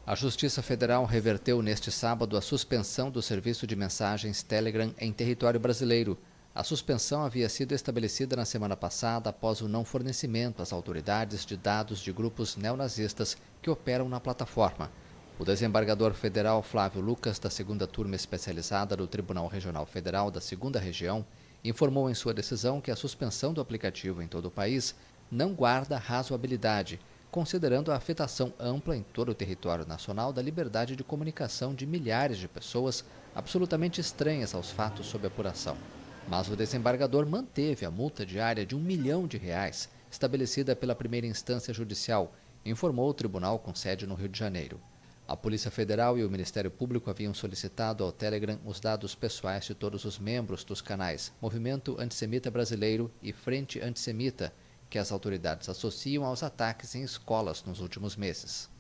A Justiça Federal reverteu neste sábado a suspensão do serviço de mensagens Telegram em território brasileiro. A suspensão havia sido estabelecida na semana passada após o não fornecimento às autoridades de dados de grupos neonazistas que operam na plataforma. O desembargador federal Flávio Lucas, da 2ª Turma Especializada do Tribunal Regional Federal da 2ª Região, informou em sua decisão que a suspensão do aplicativo em todo o país não guarda razoabilidade, considerando a afetação ampla em todo o território nacional da liberdade de comunicação de milhares de pessoas absolutamente estranhas aos fatos sob apuração. Mas o desembargador manteve a multa diária de R$ 1 milhão, estabelecida pela primeira instância judicial, informou o tribunal com sede no Rio de Janeiro. A Polícia Federal e o Ministério Público haviam solicitado ao Telegram os dados pessoais de todos os membros dos canais Movimento Antissemita Brasileiro e Frente Antissemita, que as autoridades associam aos ataques em escolas nos últimos meses.